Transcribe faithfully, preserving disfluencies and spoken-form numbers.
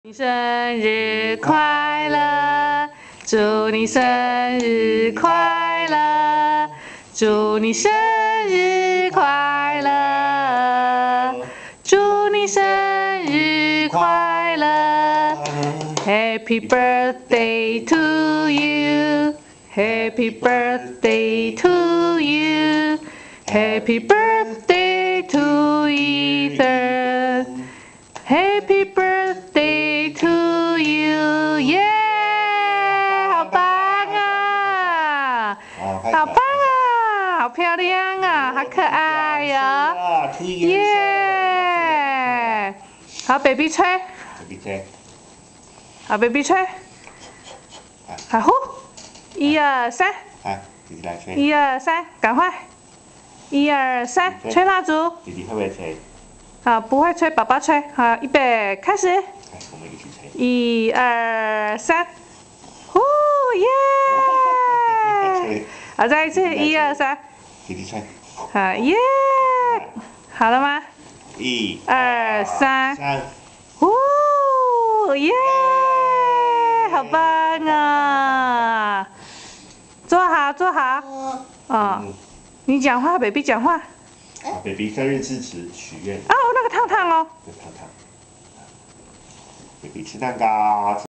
你生日快乐，祝你生日快乐，祝你生日快乐，祝你生日快乐 ，Happy birthday to you, Happy birthday to you, Happy birthday to Ethan, Happy birthday to you, 耶！好棒啊！好棒啊！好漂亮啊！好可爱呀！耶！好 ，baby 吹。 baby 吹。 好 ，baby 吹。好呼！一二三。 来，弟弟来吹。 一二三，赶快！一二三，吹蜡烛。 弟弟会不会吹？ 好，不会吹，爸爸吹。好，预备，开始。 来，我们一起吹。 一二三，呼耶！好，再一次，一二三。 弟弟吹。 好耶！好了吗？ 一二三， 三， 呼耶！好棒啊！坐好，坐好。哦，你讲话 ，baby 讲话。 好 ，baby 生日致辞许愿。 哦，那个烫烫哦。 这烫烫。baby 吃蛋糕。